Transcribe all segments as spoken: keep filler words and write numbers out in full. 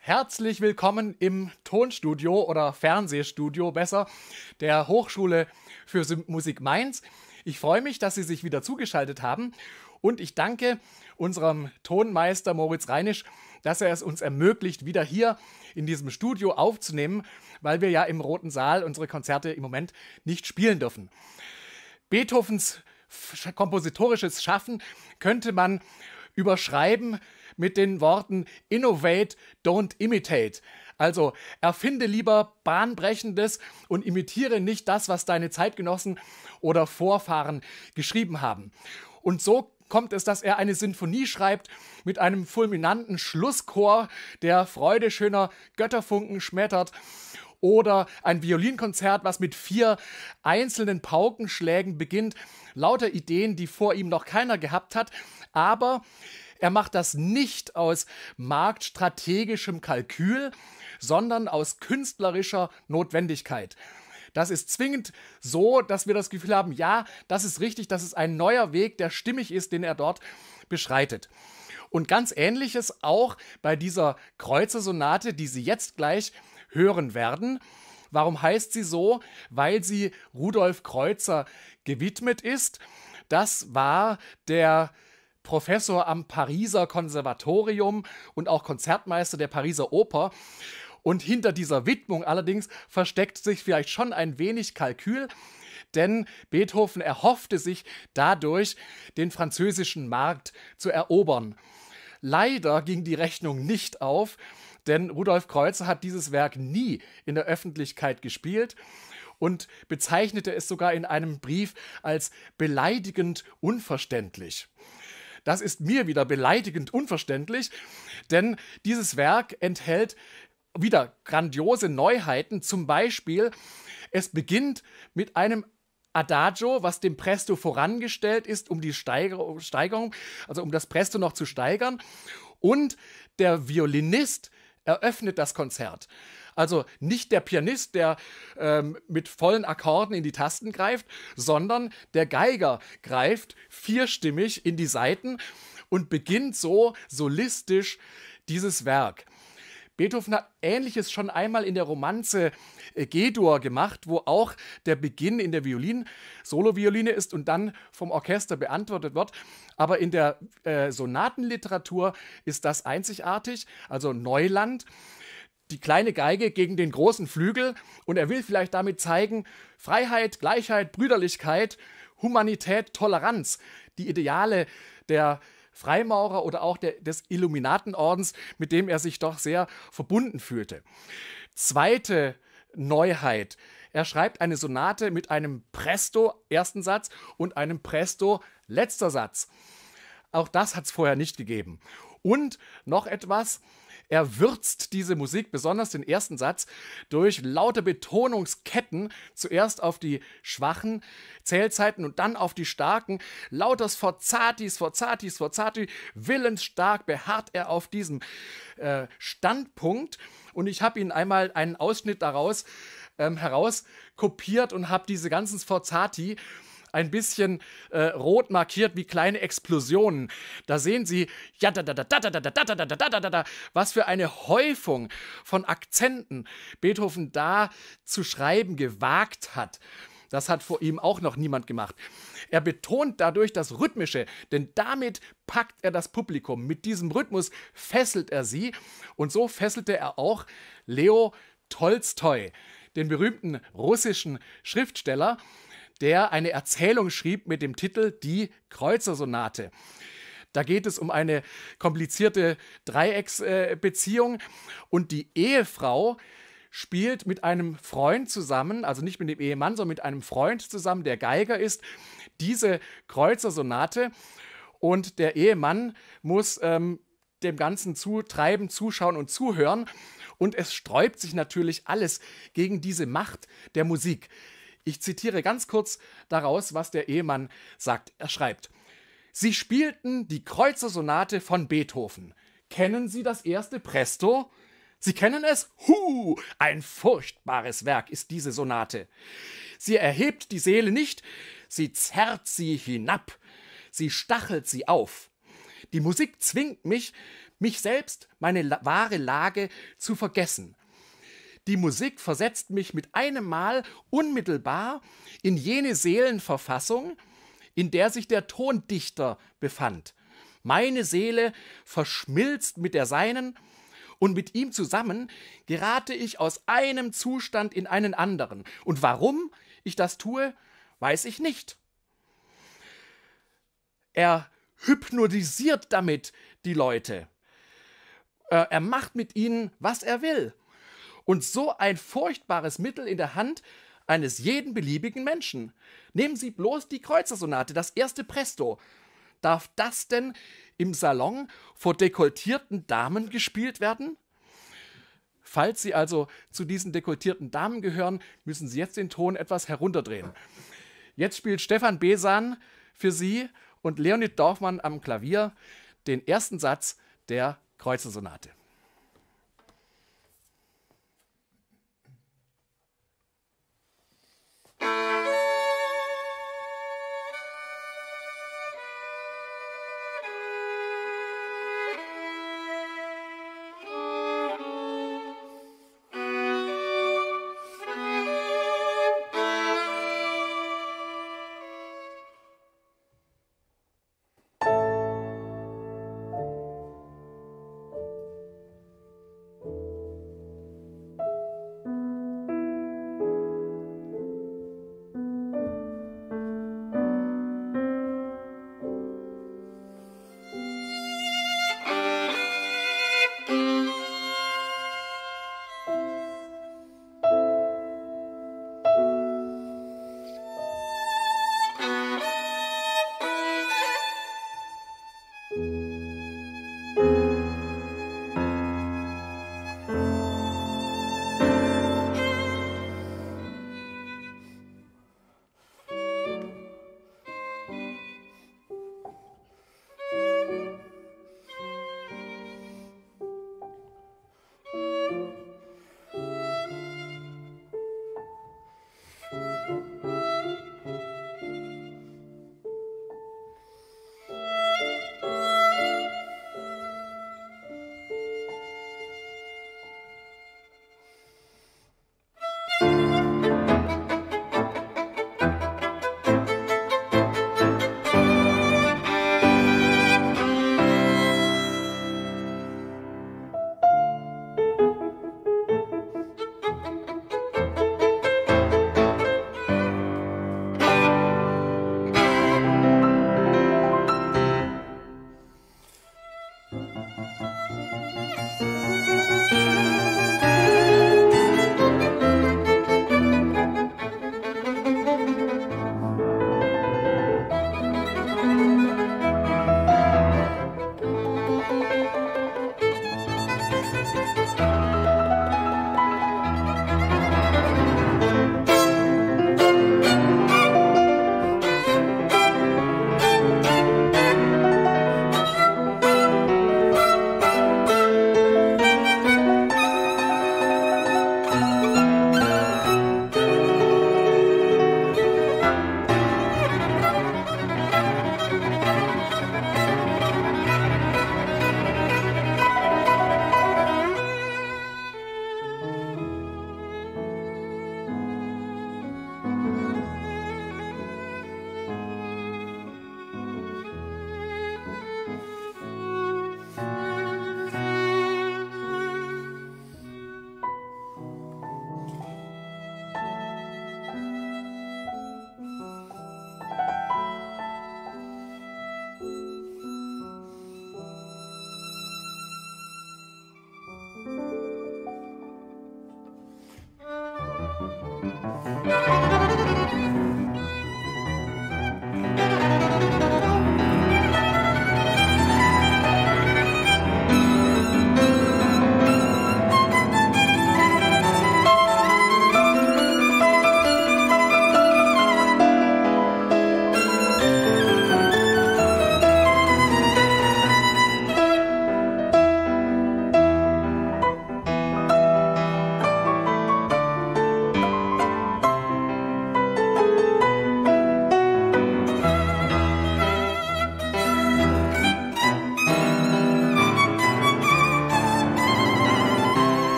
Herzlich willkommen im Tonstudio oder Fernsehstudio besser der Hochschule für Sym- Musik Mainz. Ich freue mich, dass Sie sich wieder zugeschaltet haben und ich danke unserem Tonmeister Moritz Reinisch, dass er es uns ermöglicht, wieder hier in diesem Studio aufzunehmen, weil wir ja im Roten Saal unsere Konzerte im Moment nicht spielen dürfen. Beethovens f- kompositorisches Schaffen könnte man überschreiben mit den Worten Innovate, don't imitate. Also erfinde lieber Bahnbrechendes und imitiere nicht das, was deine Zeitgenossen oder Vorfahren geschrieben haben. Und so kommt es, dass er eine Sinfonie schreibt mit einem fulminanten Schlusschor, der Freude schöner Götterfunken schmettert. Oder ein Violinkonzert, was mit vier einzelnen Paukenschlägen beginnt. Lauter Ideen, die vor ihm noch keiner gehabt hat. Aber er macht das nicht aus marktstrategischem Kalkül, sondern aus künstlerischer Notwendigkeit. Das ist zwingend so, dass wir das Gefühl haben, ja, das ist richtig, das ist ein neuer Weg, der stimmig ist, den er dort beschreitet. Und ganz Ähnliches auch bei dieser Kreuzersonate, die Sie jetzt gleich hören werden. Warum heißt sie so? Weil sie Rudolf Kreuzer gewidmet ist. Das war der Professor am Pariser Konservatorium und auch Konzertmeister der Pariser Oper. Und hinter dieser Widmung allerdings versteckt sich vielleicht schon ein wenig Kalkül, denn Beethoven erhoffte sich dadurch, den französischen Markt zu erobern. Leider ging die Rechnung nicht auf, denn Rudolf Kreuzer hat dieses Werk nie in der Öffentlichkeit gespielt und bezeichnete es sogar in einem Brief als beleidigend unverständlich. Das ist mir wieder beleidigend unverständlich, denn dieses Werk enthält wieder grandiose Neuheiten. Zum Beispiel, es beginnt mit einem Adagio, was dem Presto vorangestellt ist, um die Steiger- Steigerung, also um das Presto noch zu steigern. Und der Violinist eröffnet das Konzert. Also nicht der Pianist, der ähm, mit vollen Akkorden in die Tasten greift, sondern der Geiger greift vierstimmig in die Saiten und beginnt so solistisch dieses Werk. Beethoven hat Ähnliches schon einmal in der Romanze äh, G-Dur gemacht, wo auch der Beginn in der Violin, Solovioline ist und dann vom Orchester beantwortet wird. Aber in der äh, Sonatenliteratur ist das einzigartig, also Neuland. Die kleine Geige gegen den großen Flügel und er will vielleicht damit zeigen, Freiheit, Gleichheit, Brüderlichkeit, Humanität, Toleranz, die Ideale der Freimaurer oder auch der, des Illuminatenordens, mit dem er sich doch sehr verbunden fühlte. Zweite Neuheit. Er schreibt eine Sonate mit einem Presto ersten Satz und einem Presto letzter Satz. Auch das hat es vorher nicht gegeben. Und noch etwas, er würzt diese Musik, besonders den ersten Satz, durch lauter Betonungsketten, zuerst auf die schwachen Zählzeiten und dann auf die starken. Lauter Sforzati, Sforzati, Sforzati, willensstark beharrt er auf diesem äh, Standpunkt. Und ich habe Ihnen einmal einen Ausschnitt daraus ähm, herauskopiert und habe diese ganzen Sforzati ein bisschen äh, rot markiert wie kleine Explosionen. Da sehen Sie, ja, da, da, da, da, da, da, da, da, da, da, da, da, was für eine Häufung von Akzenten Beethoven da zu schreiben gewagt hat. Das hat vor ihm auch noch niemand gemacht. Er betont dadurch das Rhythmische, denn damit packt er das Publikum. Mit diesem Rhythmus fesselt er sie und so fesselte er auch Leo Tolstoi, den berühmten russischen Schriftsteller, der eine Erzählung schrieb mit dem Titel Die Kreuzersonate. Da geht es um eine komplizierte Dreiecksbeziehung und die Ehefrau spielt mit einem Freund zusammen, also nicht mit dem Ehemann, sondern mit einem Freund zusammen, der Geiger ist, diese Kreuzersonate und der Ehemann muss ähm, dem Ganzen zutreiben, zuschauen und zuhören und es sträubt sich natürlich alles gegen diese Macht der Musik. Ich zitiere ganz kurz daraus, was der Ehemann sagt. Er schreibt: Sie spielten die Kreuzersonate von Beethoven. Kennen Sie das erste Presto? Sie kennen es? Hu! Ein furchtbares Werk ist diese Sonate. Sie erhebt die Seele nicht, sie zerrt sie hinab, sie stachelt sie auf. Die Musik zwingt mich, mich selbst, meine la wahre Lage zu vergessen. Die Musik versetzt mich mit einem Mal unmittelbar in jene Seelenverfassung, in der sich der Tondichter befand. Meine Seele verschmilzt mit der seinen und mit ihm zusammen gerate ich aus einem Zustand in einen anderen. Und warum ich das tue, weiß ich nicht. Er hypnotisiert damit die Leute. Er macht mit ihnen, was er will. Und so ein furchtbares Mittel in der Hand eines jeden beliebigen Menschen. Nehmen Sie bloß die Kreuzersonate, das erste Presto. Darf das denn im Salon vor dekolletierten Damen gespielt werden? Falls Sie also zu diesen dekolletierten Damen gehören, müssen Sie jetzt den Ton etwas herunterdrehen. Jetzt spielt Stefan Besan für Sie und Leonid Dorfmann am Klavier den ersten Satz der Kreuzersonate.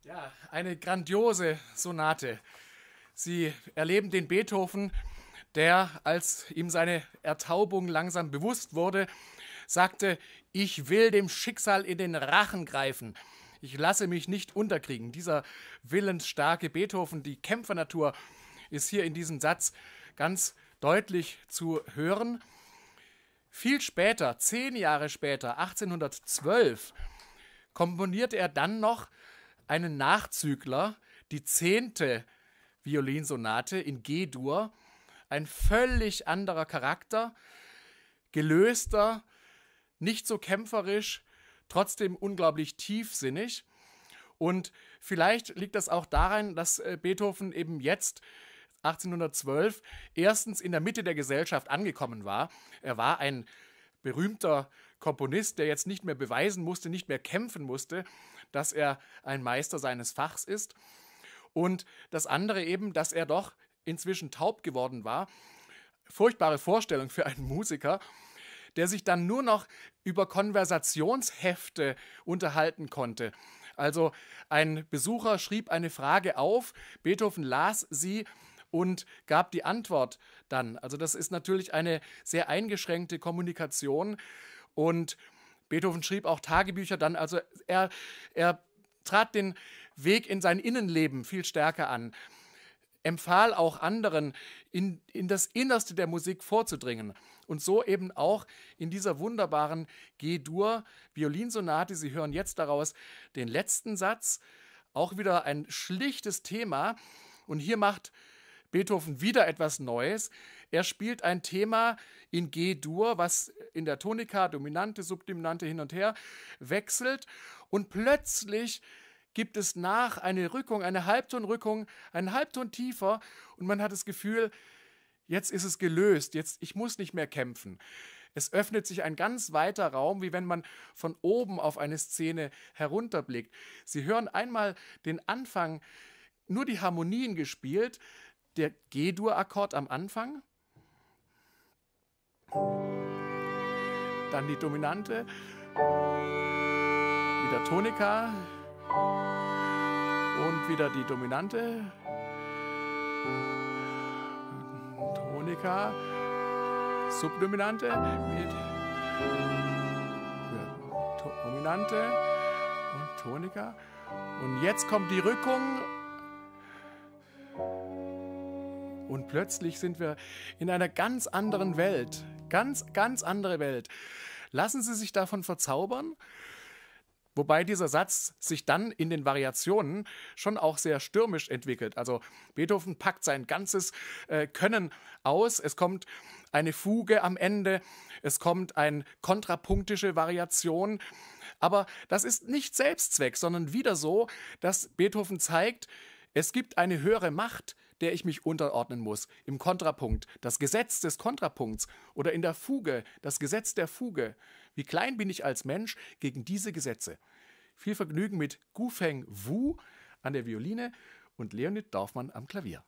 Ja, eine grandiose Sonate. Sie erleben den Beethoven, der, als ihm seine Ertaubung langsam bewusst wurde, sagte: Ich will dem Schicksal in den Rachen greifen. Ich lasse mich nicht unterkriegen. Dieser willensstarke Beethoven, die Kämpfernatur, ist hier in diesem Satz ganz deutlich zu hören. Viel später, zehn Jahre später, achtzehnhundertzwölf, komponierte er dann noch einen Nachzügler, die zehnte Violinsonate in G-Dur, ein völlig anderer Charakter, gelöster, nicht so kämpferisch, trotzdem unglaublich tiefsinnig. Und vielleicht liegt das auch daran, dass Beethoven eben jetzt, achtzehnhundertzwölf, erstens in der Mitte der Gesellschaft angekommen war. Er war ein berühmter Komponist, der jetzt nicht mehr beweisen musste, nicht mehr kämpfen musste, dass er ein Meister seines Fachs ist. Und das andere eben, dass er doch inzwischen taub geworden war. Furchtbare Vorstellung für einen Musiker, der sich dann nur noch über Konversationshefte unterhalten konnte. Also ein Besucher schrieb eine Frage auf, Beethoven las sie und gab die Antwort dann. Also das ist natürlich eine sehr eingeschränkte Kommunikation. Und Beethoven schrieb auch Tagebücher dann. Also er, er trat den Weg in sein Innenleben viel stärker an, empfahl auch anderen, in, in das Innerste der Musik vorzudringen. Und so eben auch in dieser wunderbaren G-Dur-Violinsonate. Sie hören jetzt daraus den letzten Satz, auch wieder ein schlichtes Thema. Und hier macht Beethoven wieder etwas Neues. Er spielt ein Thema in G-Dur, was in der Tonika, Dominante, Subdominante hin und her wechselt. Und plötzlich gibt es nach eine Rückung, eine Halbtonrückung, einen Halbton tiefer. Und man hat das Gefühl, jetzt ist es gelöst, jetzt, ich muss nicht mehr kämpfen. Es öffnet sich ein ganz weiter Raum, wie wenn man von oben auf eine Szene herunterblickt. Sie hören einmal den Anfang, nur die Harmonien gespielt, der G-Dur-Akkord am Anfang, dann die Dominante, wieder Tonika und wieder die Dominante, Tonika, Subdominante, mit Dominante und Tonika. Und jetzt kommt die Rückung. Und plötzlich sind wir in einer ganz anderen Welt. Ganz, ganz andere Welt. Lassen Sie sich davon verzaubern. Wobei dieser Satz sich dann in den Variationen schon auch sehr stürmisch entwickelt. Also Beethoven packt sein ganzes äh, Können aus. Es kommt eine Fuge am Ende. Es kommt eine kontrapunktische Variation. Aber das ist nicht Selbstzweck, sondern wieder so, dass Beethoven zeigt, es gibt eine höhere Macht, der ich mich unterordnen muss. Im Kontrapunkt, das Gesetz des Kontrapunkts, oder in der Fuge, das Gesetz der Fuge. Wie klein bin ich als Mensch gegen diese Gesetze? Viel Vergnügen mit Gufeng Wu an der Violine und Leonid Dorfmann am Klavier.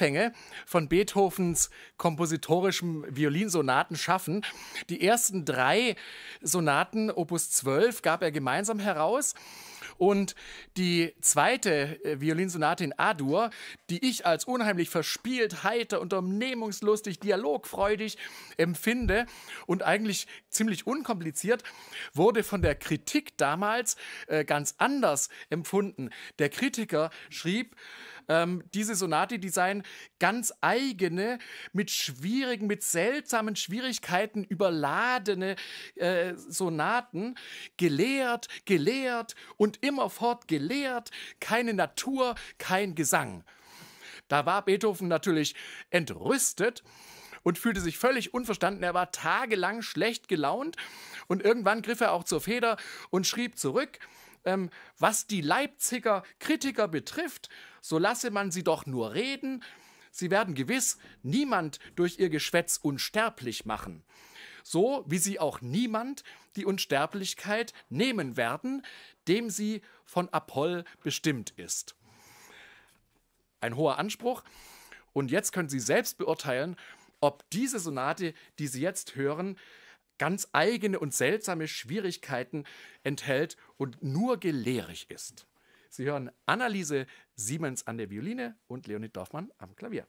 Anfänge von Beethovens kompositorischem Violinsonaten schaffen. Die ersten drei Sonaten, Opus zwölf, gab er gemeinsam heraus. Und die zweite äh, Violinsonate in A-Dur, die ich als unheimlich verspielt, heiter, unternehmungslustig, dialogfreudig empfinde und eigentlich ziemlich unkompliziert, wurde von der Kritik damals äh, ganz anders empfunden. Der Kritiker schrieb, ähm, diese Sonate, die seien ganz eigene, mit schwierigen, mit seltsamen Schwierigkeiten überladene äh, Sonaten, gelehrt, gelehrt und immerfort gelehrt, keine Natur, kein Gesang. Da war Beethoven natürlich entrüstet und fühlte sich völlig unverstanden. Er war tagelang schlecht gelaunt und irgendwann griff er auch zur Feder und schrieb zurück, ähm, was die Leipziger Kritiker betrifft, so lasse man sie doch nur reden. Sie werden gewiss niemand durch ihr Geschwätz unsterblich machen. So wie sie auch niemand die Unsterblichkeit nehmen werden, dem sie von Apoll bestimmt ist. Ein hoher Anspruch. Und jetzt können Sie selbst beurteilen, ob diese Sonate, die Sie jetzt hören, ganz eigene und seltsame Schwierigkeiten enthält und nur gelehrig ist. Sie hören Anneliese Siemens an der Violine und Leonid Dorfmann am Klavier.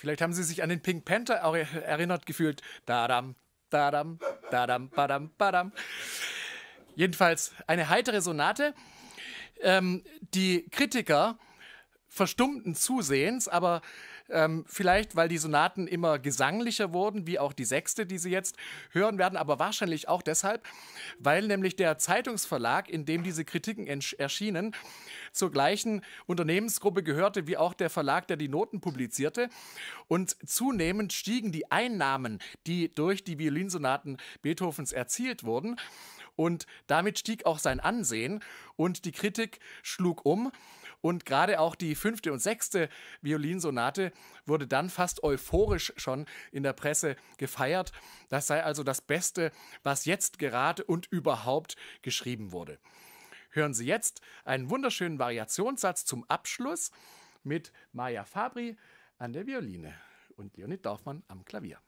Vielleicht haben Sie sich an den Pink Panther auch erinnert gefühlt. Dadam, dadam, dadam, badam, badam. Jedenfalls eine heitere Sonate. Ähm, die Kritiker verstummten zusehends, aber ähm, vielleicht, weil die Sonaten immer gesanglicher wurden, wie auch die sechste, die Sie jetzt hören werden, aber wahrscheinlich auch deshalb, weil nämlich der Zeitungsverlag, in dem diese Kritiken erschienen, zur gleichen Unternehmensgruppe gehörte wie auch der Verlag, der die Noten publizierte. Und zunehmend stiegen die Einnahmen, die durch die Violinsonaten Beethovens erzielt wurden. Und damit stieg auch sein Ansehen und die Kritik schlug um. Und gerade auch die fünfte und sechste Violinsonate wurde dann fast euphorisch schon in der Presse gefeiert. Das sei also das Beste, was jetzt gerade und überhaupt geschrieben wurde. Hören Sie jetzt einen wunderschönen Variationssatz zum Abschluss mit Maja Fabri an der Violine und Leonid Dorfmann am Klavier.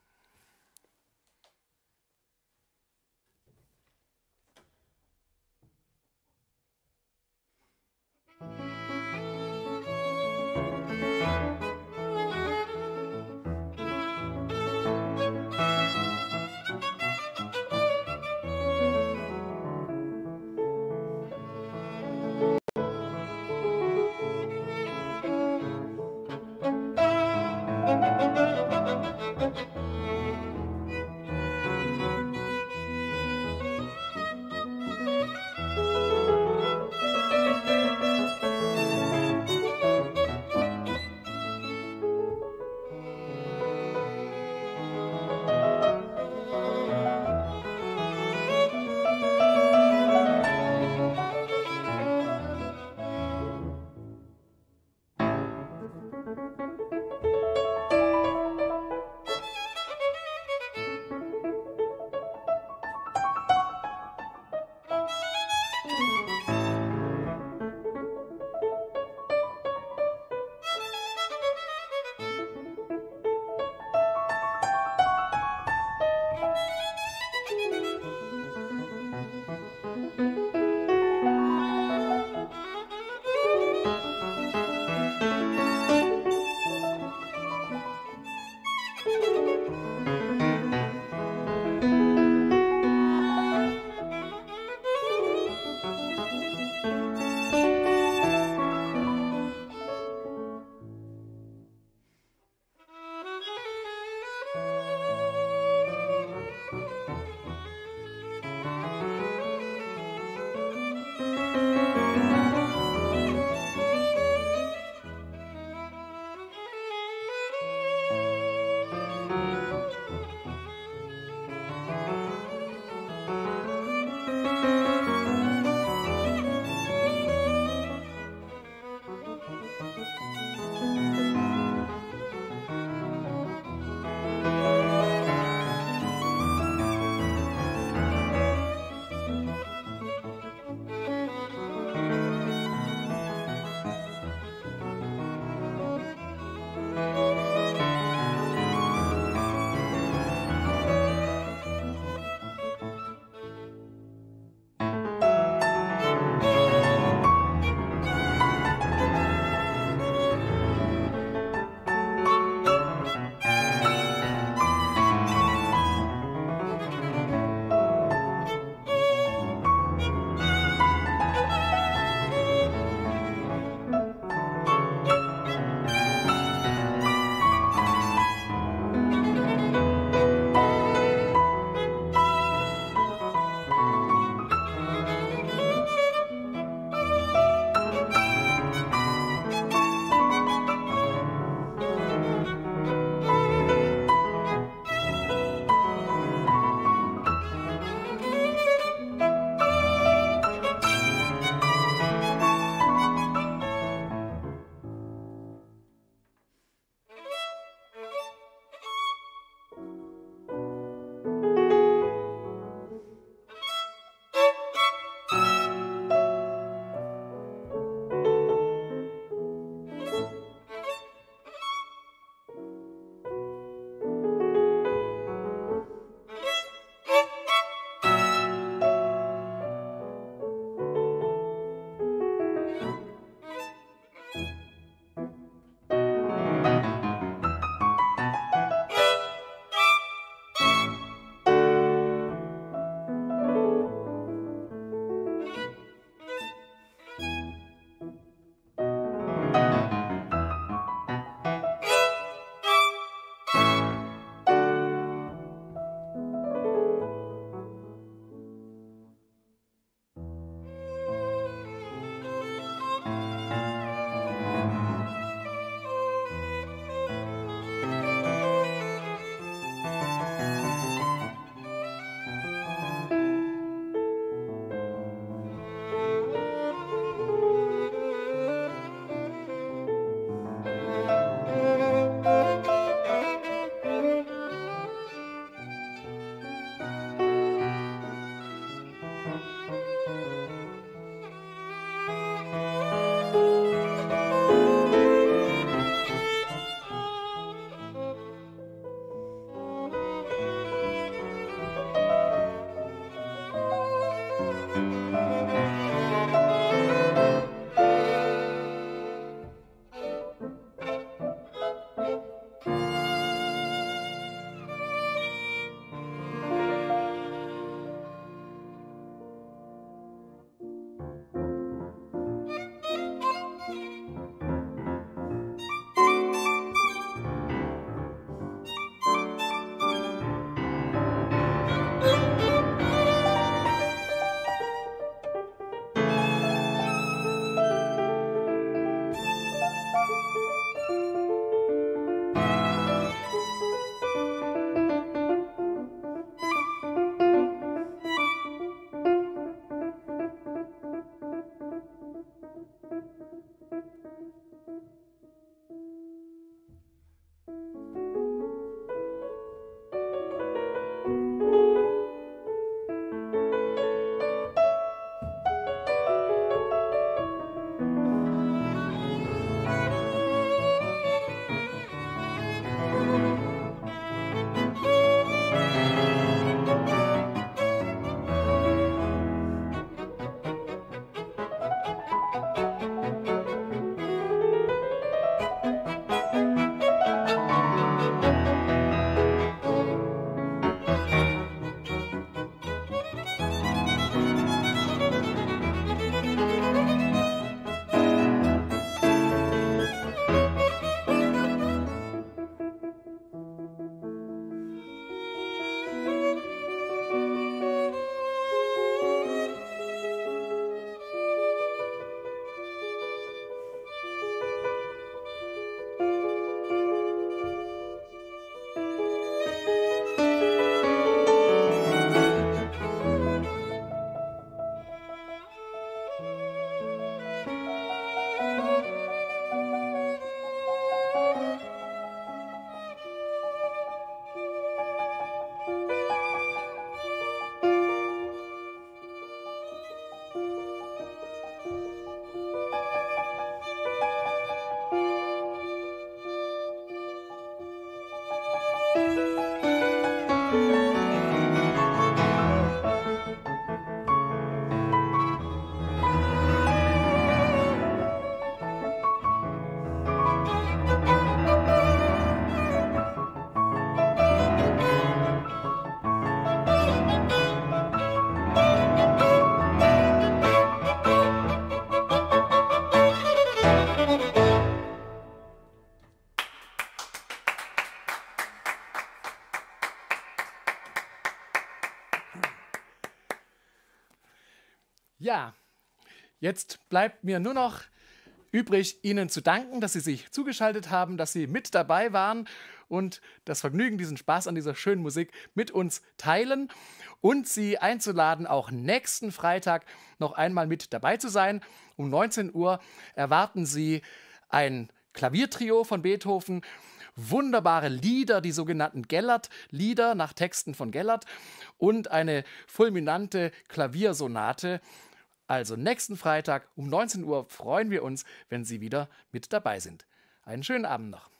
Ja, jetzt bleibt mir nur noch übrig, Ihnen zu danken, dass Sie sich zugeschaltet haben, dass Sie mit dabei waren und das Vergnügen, diesen Spaß an dieser schönen Musik mit uns teilen und Sie einzuladen, auch nächsten Freitag noch einmal mit dabei zu sein. Um neunzehn Uhr erwarten Sie ein Klaviertrio von Beethoven, wunderbare Lieder, die sogenannten Gellert-Lieder nach Texten von Gellert und eine fulminante Klaviersonate. Also nächsten Freitag um neunzehn Uhr freuen wir uns, wenn Sie wieder mit dabei sind. Einen schönen Abend noch.